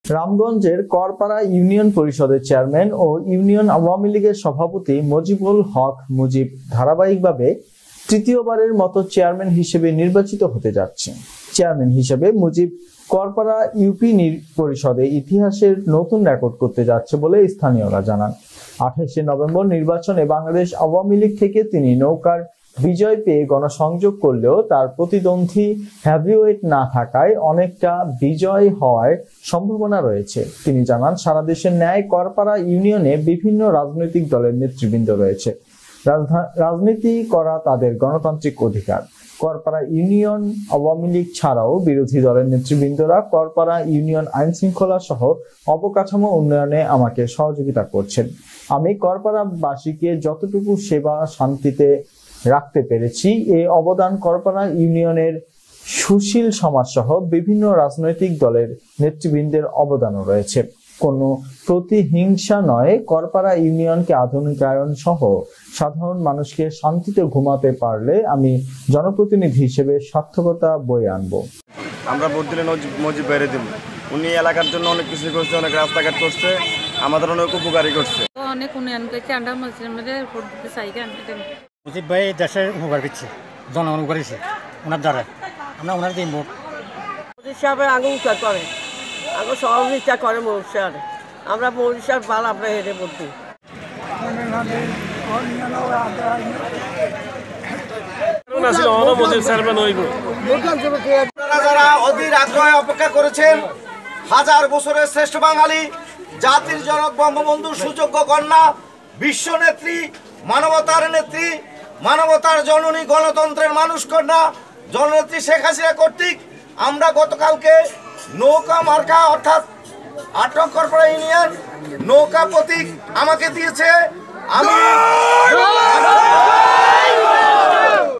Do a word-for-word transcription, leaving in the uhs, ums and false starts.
রামগঞ্জের করপাড়া ইউনিয়ন পরিষদের চেয়ারম্যান ও ইউনিয়ন আওয়ামী লীগের সভাপতি মজিবুল হক মুজিব ধারাবাহিকভাবে তৃতীয়বারের মতো চেয়ারম্যান হিসেবে নির্বাচিত হতে যাচ্ছে। চেয়ারম্যান হিসেবে মুজিব করপাড়া ইউপি পরিষদে ইতিহাসের নতুন রেকর্ড করতে যাচ্ছে বলে স্থানীয়রা জানান। আঠাশে নভেম্বর নির্বাচনে বাংলাদেশ আওয়ামী লীগ থেকে তিনি নৌকার বিজয় পেয়ে গণসংযোগ করলেও তার প্রতিদ্বন্দ্বী হেভিওয়েট না থাকায় অনেকটা বিজয় হওয়ার সম্ভাবনা রয়েছে। তিনি জানান, সারা দেশের ন্যায় করপাড়া ইউনিয়নে বিভিন্ন রাজনৈতিক দলের নেতৃবৃন্দ রয়েছে। রাজনীতি করা তাদের গণতান্ত্রিক অধিকার। করপাড়া ইউনিয়ন আওয়ামী লীগ ছাড়াও বিরোধী দলের নেতৃবৃন্দরা করপাড়া ইউনিয়ন আইন শৃঙ্খলা সহ অবকাঠামো উন্নয়নে আমাকে সহযোগিতা করছেন। আমি করপাড়াবাসীকে যতটুকু সেবা শান্তিতে রাখতে পেরেছি, এই অবদান করপাড়া ইউনিয়নের সুশীল সমাজ সহ বিভিন্ন রাজনৈতিক দলের নেতৃবৃন্দের অবদানও রয়েছে। কোনো প্রতিহিংসা নয়, করপাড়া ইউনিয়নকে আধুনিকায়ন সহ সাধারণ মানুষকে শান্তিতে ঘুমাতে পারলে আমি জনপ্রতিনিধি হিসেবে সার্থকতা বয়ে আনবো। আমরা ভোট দিলে মজিব বাইরে দিব। উনি এলাকার জন্য অনেক কিছু করছে, অনেক রাস্তাঘাট করছে, আমাদের অনেক উপকারী করছে, অনেক উন্নয়ন করছে। আমরা মুসলিমদের ভোট দিতে চাই। মুজিব ভাই দেশের উপকার করছে, জনগণ উপকার করছে ওনার দ্বারা, আমরা ওনার দিন ভোট। মোদী সাহেবের আগে উচ্চার করে, আগে সহযোগিতা করে মোদী সাহেব। আমরা মোদী সাহেব ভালো, আমরা হেরে ভোট দিই। যারা অধীর আগ্রহে অপেক্ষা করেছেন, হাজার বছরের শ্রেষ্ঠ বাঙালি, জাতির জনক বঙ্গবন্ধু সুযোগ্য কন্যা, বিশ্ব নেত্রী, মানবতার নেত্রী, মানবতার জননী, গণতন্ত্রের মানুষ কন্যা জননেত্রী শেখ হাসিনা কর্তৃক আমরা গতকালকে নৌকা মার্কা অর্থাৎ আটক করপাড়া ইউনিয়ন নৌকা প্রতীক আমাকে দিয়েছে। আমি